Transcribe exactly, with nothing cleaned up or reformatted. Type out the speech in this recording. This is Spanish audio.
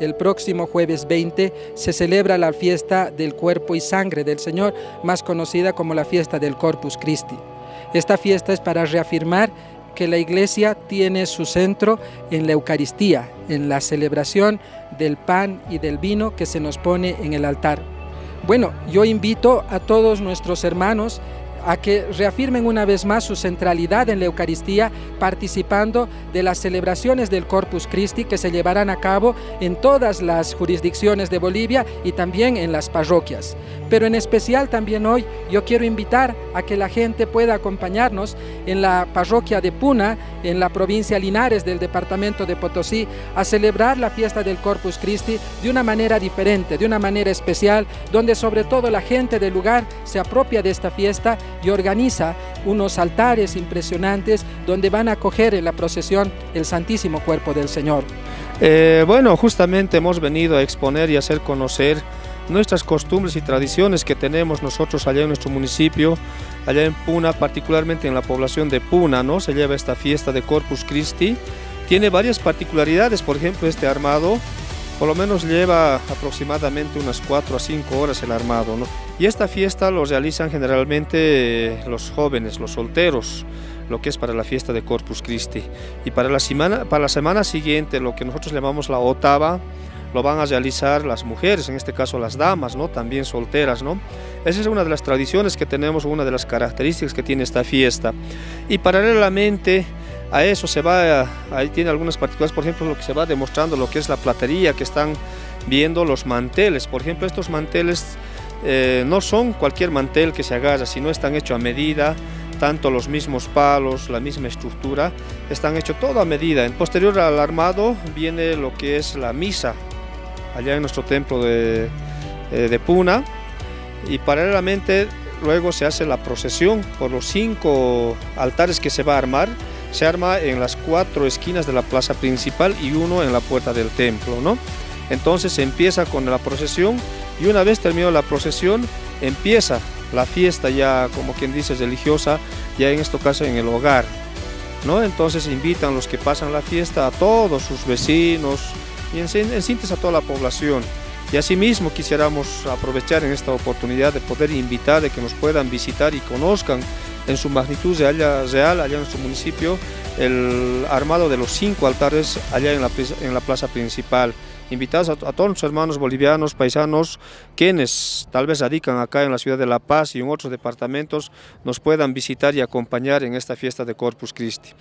el próximo jueves veinte, se celebra la fiesta del cuerpo y sangre del Señor, más conocida como la fiesta del Corpus Christi. Esta fiesta es para reafirmar que la Iglesia tiene su centro en la Eucaristía, en la celebración del pan y del vino que se nos pone en el altar. Bueno, yo invito a todos nuestros hermanos a que reafirmen una vez más su centralidad en la Eucaristía, participando de las celebraciones del Corpus Christi que se llevarán a cabo en todas las jurisdicciones de Bolivia y también en las parroquias. Pero en especial también hoy yo quiero invitar a que la gente pueda acompañarnos en la parroquia de Puna, en la provincia Linares del departamento de Potosí, a celebrar la fiesta del Corpus Christi de una manera diferente, de una manera especial, donde sobre todo la gente del lugar se apropia de esta fiesta y organiza unos altares impresionantes donde van a acoger en la procesión el Santísimo Cuerpo del Señor. Eh, bueno, justamente hemos venido a exponer y hacer conocer nuestras costumbres y tradiciones que tenemos nosotros allá en nuestro municipio, allá en Puna, particularmente en la población de Puna, ¿no? Se lleva esta fiesta de Corpus Christi. Tiene varias particularidades, por ejemplo, este armado por lo menos lleva aproximadamente unas cuatro a cinco horas el armado, ¿no? Y esta fiesta lo realizan generalmente los jóvenes, los solteros, lo que es para la fiesta de Corpus Christi. Y para la semana, para la semana siguiente, lo que nosotros llamamos la octava, lo van a realizar las mujeres, en este caso las damas, ¿no? También solteras, ¿no? Esa es una de las tradiciones que tenemos, una de las características que tiene esta fiesta. Y paralelamente a eso se va, ahí tiene algunas particularidades, por ejemplo, lo que se va demostrando lo que es la platería, que están viendo los manteles. Por ejemplo, estos manteles eh, no son cualquier mantel que se agarra, sino están hechos a medida, tanto los mismos palos, la misma estructura, están hechos todo a medida. En posterior al armado viene lo que es la misa, allá en nuestro templo de, eh, de Puna, y paralelamente luego se hace la procesión por los cinco altares que se va a armar. Se arma en las cuatro esquinas de la plaza principal y uno en la puerta del templo, ¿no? Entonces se empieza con la procesión y una vez terminada la procesión empieza la fiesta ya, como quien dice, religiosa, ya en este caso en el hogar, ¿no? Entonces invitan los que pasan la fiesta a todos sus vecinos y en, en síntesis a toda la población. Y asimismo quisiéramos aprovechar en esta oportunidad de poder invitar, de que nos puedan visitar y conozcan en su magnitud real, real allá en nuestro municipio, el armado de los cinco altares allá en la, en la plaza principal. Invitados a, a todos nuestros hermanos bolivianos, paisanos, quienes tal vez radican acá en la ciudad de La Paz y en otros departamentos, nos puedan visitar y acompañar en esta fiesta de Corpus Christi.